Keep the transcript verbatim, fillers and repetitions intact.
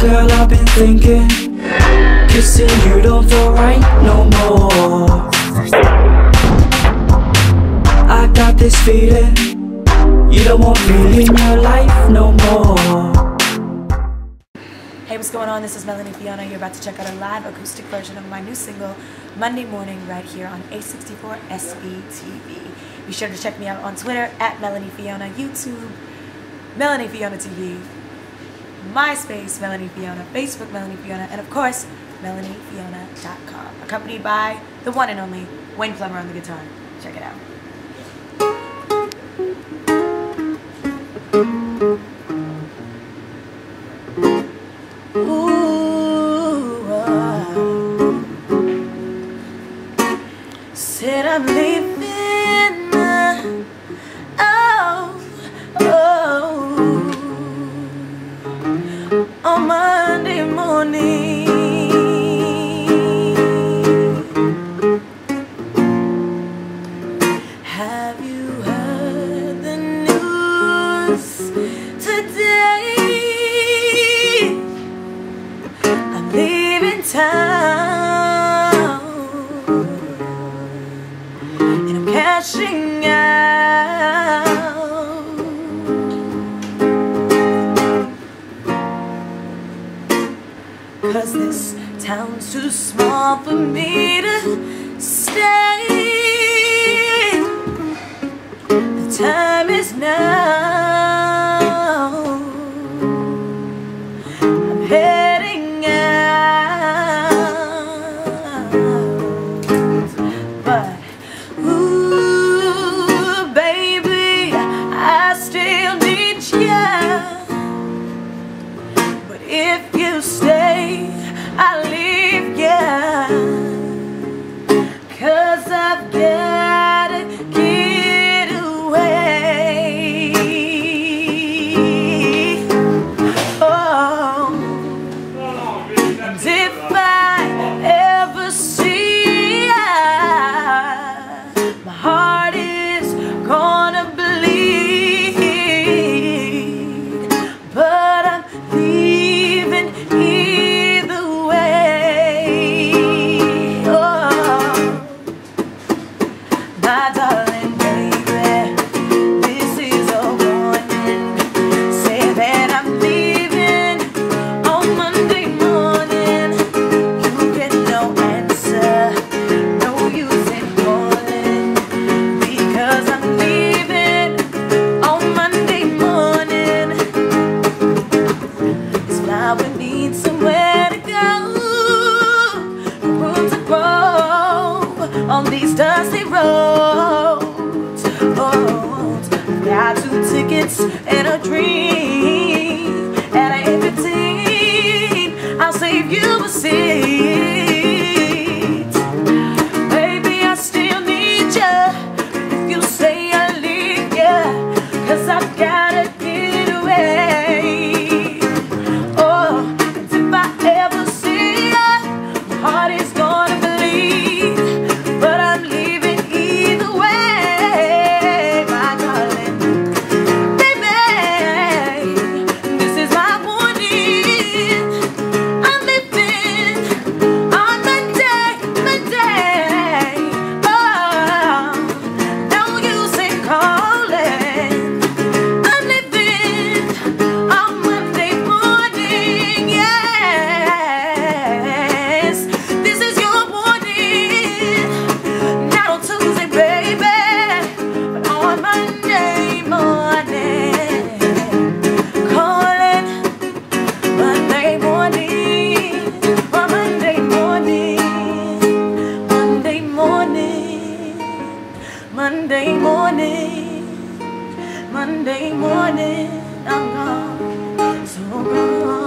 Girl, I've been thinking, kissing you don't feel right no more. I got this feeling, you don't want me in your life no more. Hey, what's going on? This is Melanie Fiona. You're about to check out a live acoustic version of my new single, Monday Morning, right here on A sixty-four S B T V. Be sure to check me out on Twitter at Melanie Fiona, YouTube, Melanie Fiona T V, MySpace, Melanie Fiona, Facebook, Melanie Fiona, and of course, Melanie Fiona dot com. Accompanied by the one and only Wayne Plummer on the guitar. Check it out. Ooh, oh. Said I'm leaving, oh, oh, on Monday morning. Have you heard the news today? I'm leaving town and I'm cashing out. 'Cause this town's too small for me to stay. The time is now. I'm heading out, but ooh, baby, I still need you. But if you stay, I'll leave ya, 'cause I've gotta get away. Oh, and if I ever see ya, my heart is gonna bleed, but I'm leaving either way. Oh, my darling baby, this is a warning. Say that I'm leaving on Monday morning. You get no answer, no use in calling, because I'm leaving on Monday morning. This flower needs somewhere to go, room to grow on these dusty roads. Oh, I've got two tickets and a dream, and at eight fifteen I'll save you a seat. Baby, I still need you. If you say I'll leave ya, 'cause I've gotta get away. Oh, and if I ever see ya, my heart is gonna bleed, but I'm leaving either way, my darling. Baby, this is my warning. I'm leaving on Monday, Monday. Oh, no use in calling. I'm leaving on Monday morning. Yes, this is your warning. Not on Tuesday, baby, but on Monday morning. Calling Monday morning, on Monday morning, Monday morning, Monday morning, Monday morning. I'm gone, so gone.